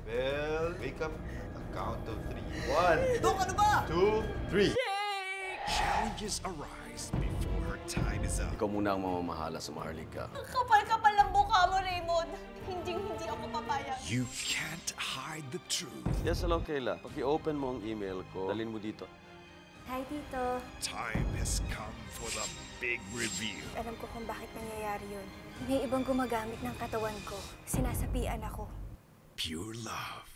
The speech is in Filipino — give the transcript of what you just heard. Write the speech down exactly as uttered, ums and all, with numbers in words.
Bell, wake up. A count of three. One. Dok, ano ba? Two, three. Challenges arise before her time is up. Ikaw muna ang mamamahala sa Maharlika. Ang kapal-kapal ng mukha mo, Raymond. Hindi-hindi ako papayag. You can't hide the truth. Yes, hello, Kayla. Paki-open mo ang email ko. Dalhin mo dito. Hi, Tito. Time has come for the big reveal. Alam ko kung bakit nangyayari yun. May ibang gumagamit ng katawan ko. Sinasapian ako. Pure love.